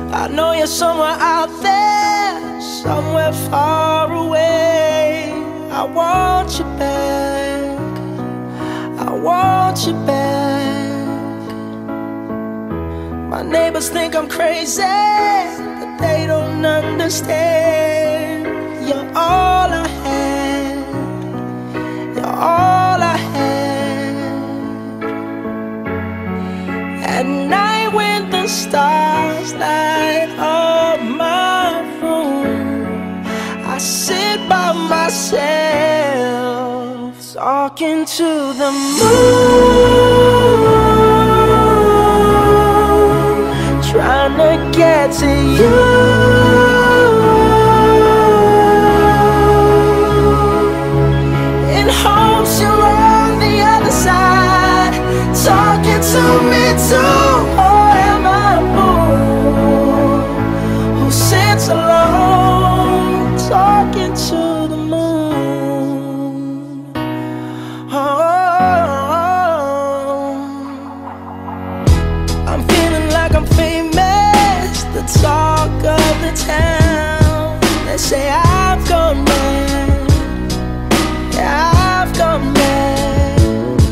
I know you're somewhere out there, somewhere far away. I want you back, I want you back. My neighbors think I'm crazy, but they don't understand. You're all I had, you're all I had. At night when the stars light up my room, I sit by myself, talking to the moon, trying to get to you. Hopes you're on the other side, talking to me too. Or am I a fool who sits alone, talking to the moon? Oh, I'm feeling like I'm famous, the talk of the town. They say I've gone mad, yeah, I've gone mad,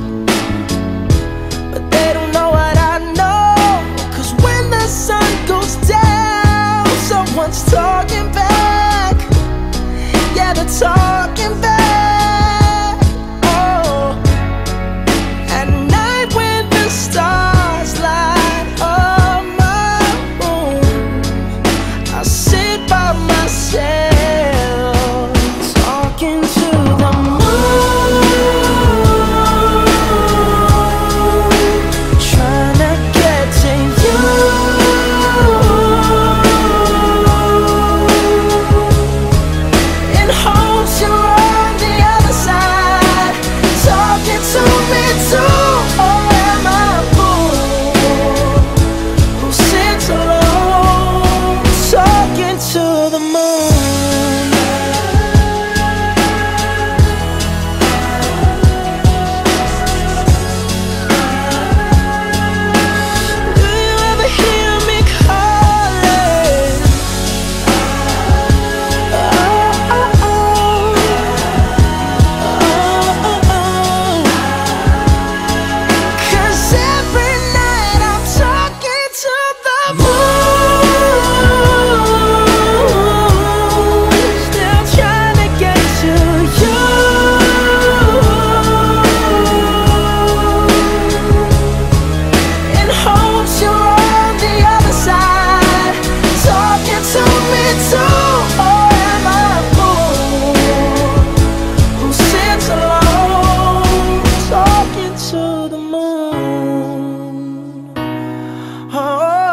but they don't know what I know. 'Cause when the sun goes down, someone's talking back. Yeah, they're talking back. Oh, at night when the stars light up my room, I sit by myself, talking to the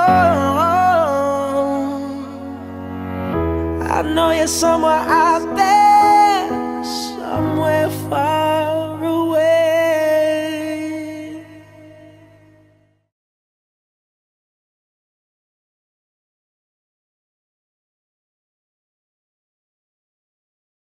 I know you're somewhere out there.